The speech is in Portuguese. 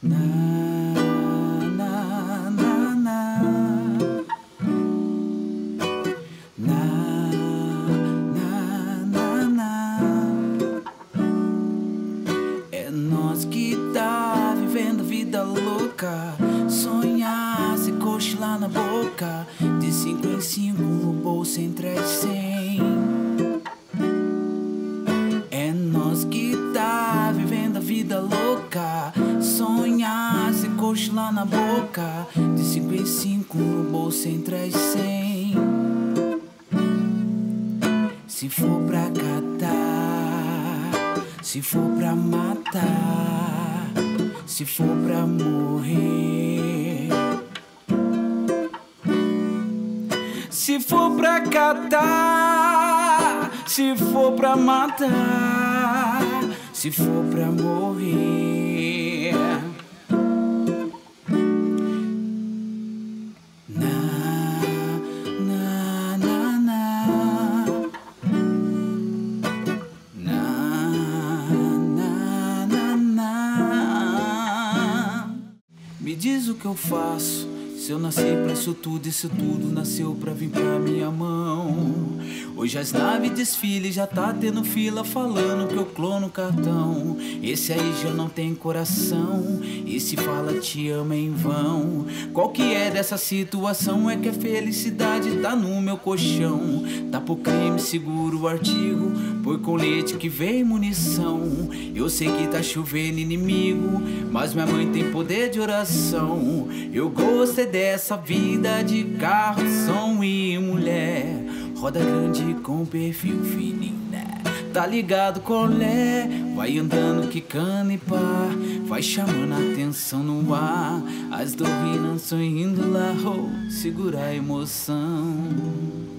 É nós que tá vivendo a vida louca, sonhar, se cochilar na boca, de 5 em 5 no bolso entre as 100. É nós que tá vivendo a vida louca, sonhar, se cochilar na boca, de 5 em 5 no bolso entre as 100. Se for pra catar, se for pra matar, se for pra morrer, se for pra catar, se for pra matar, se for pra morrer. Me diz o que eu faço, se eu nasci pra isso tudo nasceu pra vir pra minha mão. Hoje as naves desfile, já tá tendo fila falando que eu clono o cartão. Esse aí já não tem coração, e se fala te ama em vão. Qual que é dessa situação? É que a felicidade tá no meu colchão. Tá pro crime, seguro o artigo, põe colete que vem munição. Eu sei que tá chovendo inimigo, mas minha mãe tem poder de oração. Eu gostei dessa vida de carro, som e mulher, roda grande com perfil fininho, né? Tá ligado, colé? Vai andando, quicando e pá, vai chamando a atenção no ar. As dorrinas sorrindo lá, oh, segura a emoção.